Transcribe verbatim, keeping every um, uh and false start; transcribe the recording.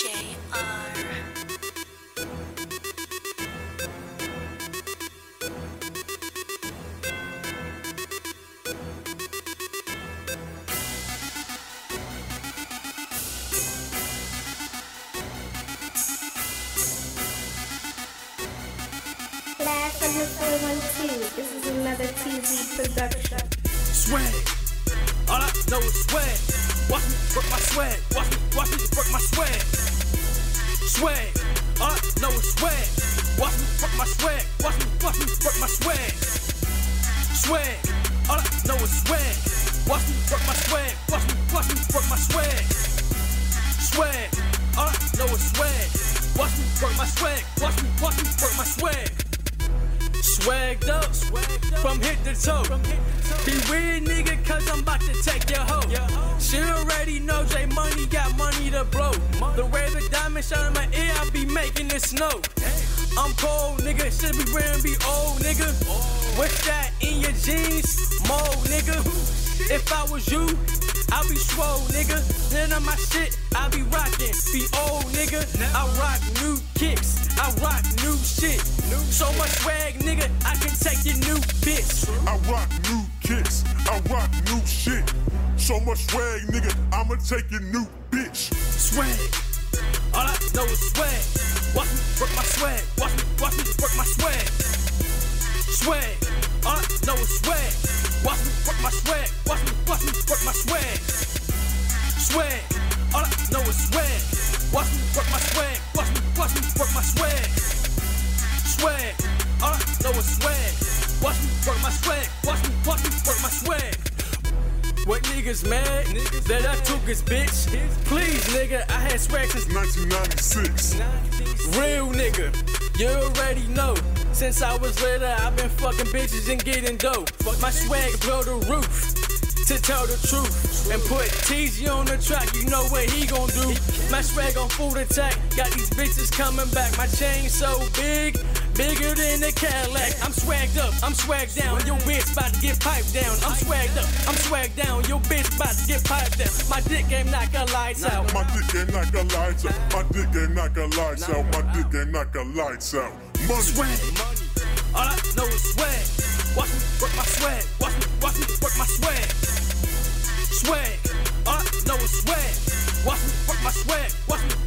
J R. Last on the four one two. This is another T Z production. Swag, all I know is swag. Watch me work my swag. Watch me, watch me work my swag. Swag, all I know is swag. Watch me work my swag. Watch me, watch me work my swag. Swag, all I know is swag. Watch me work my swag. Watch me, watch me work my swag. Swag, all I know is swag. Watch me work my swag. Watch me, watch me work my swag. Swagged up, from hit to toe. Be weird, nigga, cause I'm about to take your hoe. She already know J Money got money to blow. The way the diamond shine in my ear, I be making it snow. I'm cold, nigga, should be wearing be old, nigga. What's that in your jeans? Mold, nigga. If I was you, I'll be swole, nigga. None of my shit, I be rockin'. Be old, nigga. I rock new kicks. I rock new shit. So much swag, nigga, I can take your new bitch. I rock new kicks. I rock new shit. So much swag, nigga, I'ma take your new bitch. Swag. All I know is swag. Watch me work my swag. Watch me, watch me work my swag. Swag. All I know is swag. Watch me work my swag. Watch me, watch me work my swag. Swag. All I know is swag. Watch me work my swag. Watch me, watch me work my swag. Swag. All I know is swag. Watch me work my swag. Watch me, watch me work my swag. What niggas mad? Niggas that I took his bitch? Please, nigga, I had swag since nineteen ninety-six. Real nigga, you already know. Since I was little, I've been fucking bitches and getting dope. My swag blow the roof, to tell the truth. And put T Z on the track, you know what he gon' do. My swag on full attack, got these bitches coming back. My chain so big, bigger than a Cadillac. I'm swagged up, I'm swagged down. Your bitch about to get piped down. I'm swagged up, I'm swagged down. Your bitch about to get piped down. My dick ain't knock a lights out. My dick ain't knock a lights out. My dick ain't knock a lights out. My dick ain't knock a lights out. Money. Swag, all I know is swag. Watch me work my swag. Watch me, watch me work my swag. Swag, all I know is swag. Watch me work my swag. Watch me